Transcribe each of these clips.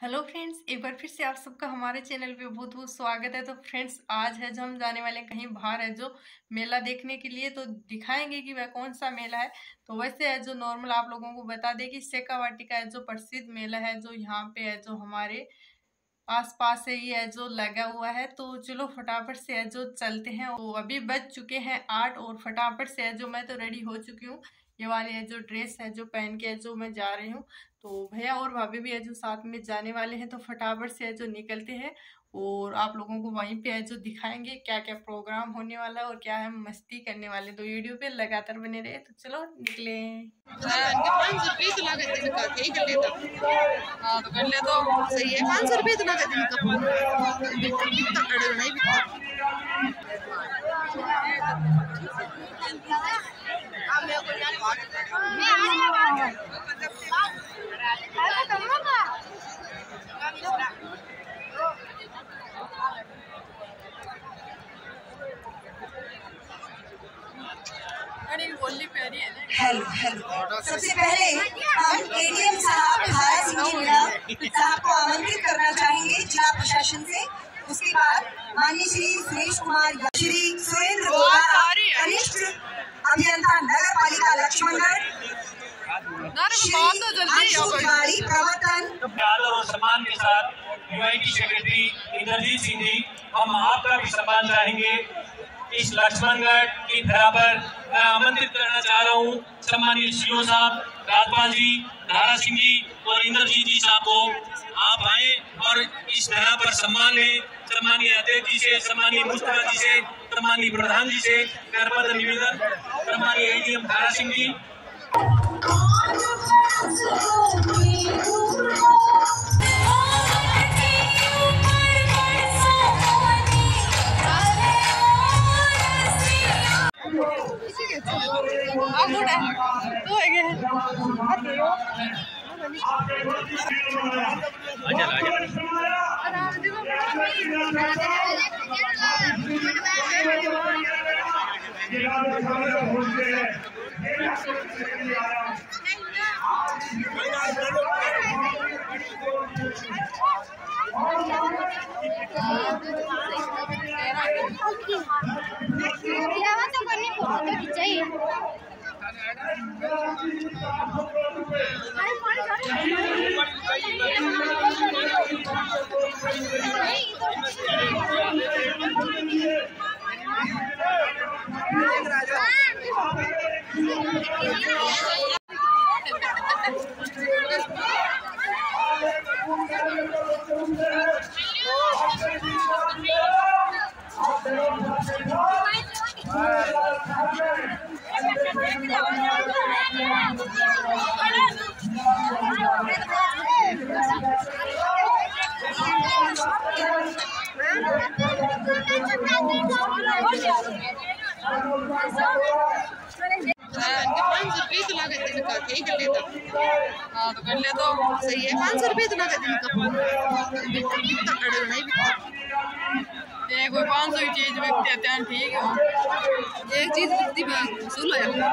Hello friends, एक बार फिर से आप सबका हमारे चैनल पे बहुत बहुत स्वागत है। तो फ्रेंड्स, आज है जो हम जाने वाले हैं कहीं बाहर है जो मेला देखने के लिए। तो दिखाएंगे कि वह कौन सा मेला है। तो वैसे है जो नॉर्मल आप लोगों को बता दें कि शेखावाटी का है जो प्रसिद्ध मेला है जो यहाँ पे है जो हमारे आसपास से ही है जो लगा हुआ है। तो चलो फटाफट से है जो चलते हैं। तो अभी बज चुके हैं 8 और फटाफट से है जो मैं तो रेडी हो चुकी हूँ। ये वाली है जो ड्रेस है जो पहन के है जो मैं जा रही हूँ। तो भैया और भाभी भी है जो साथ में जाने वाले हैं। तो फटाफट से है जो निकलते हैं और आप लोगों को वहीं पे है जो दिखाएंगे क्या क्या प्रोग्राम होने वाला है और क्या हम मस्ती करने वाले। तो वीडियो पे लगातार बने रहे। तो चलो निकले। तो कर ले तो सही है। 500 रुपये इतना कर हेलो सबसे पहले हम एडीएम साहब धारा सिंह साहब को आमंत्रित करना चाहेंगे जिला प्रशासन से। उसके बाद माननीय श्री सुरेश कुमार, श्री सुरेंद्र कनिष्ठ अभियंता नगर पालिका लक्ष्मणगढ़, श्री प्रवर्तन और सम्मान के साथ यूआईटी सेक्रेटरी इंद्रजीत सिंह जी, हम आपका भी सम्मान चाहेंगे। इस लक्ष्मणगढ़ की धरा पर मैं आमंत्रित करना चाह रहा हूँ सम्मानित सीओ साहब, राजपाल जी, धारा सिंह जी और इंद्रजीत जी साहब को। आप आए और इस धरा पर सम्मान लें। सम्मानीय अध्यक्ष जी से, सम्मानीय मुस्तफा जी से, सम्मानीय प्रधान जी से करपत्र निवेदन। सम्मानीय एडीएम धारा सिंह जी। तो कर ले तो सही है। 500 रुपये इतना कर कोई 500 की चीज बिकती है, ठीक है। एक चीज बिकती वसूल हो जाता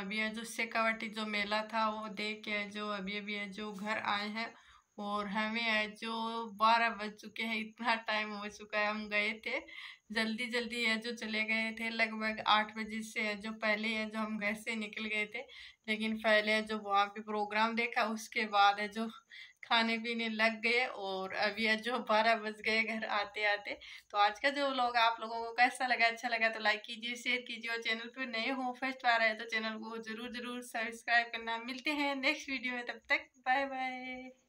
अभी है जो शेखावाटी जो मेला था वो देख के है जो अभी अभी है जो घर आए हैं। और हमें है जो 12 बज चुके हैं, इतना टाइम हो चुका है। हम गए थे जल्दी जल्दी है जो चले गए थे, लगभग 8 बजे से है जो पहले है जो हम घर से निकल गए थे। लेकिन पहले है जो वहाँ पे प्रोग्राम देखा, उसके बाद है जो खाने पीने लग गए और अभी है जो 12 बज गए घर आते आते। तो आज का जो व्लॉग आप लोगों को कैसा लगा, अच्छा लगा तो लाइक कीजिए, शेयर कीजिए और चैनल पर नए हो फर्स्ट बार आए तो चैनल को जरूर जरूर सब्सक्राइब करना। मिलते हैं नेक्स्ट वीडियो में, तब तक बाय बाय।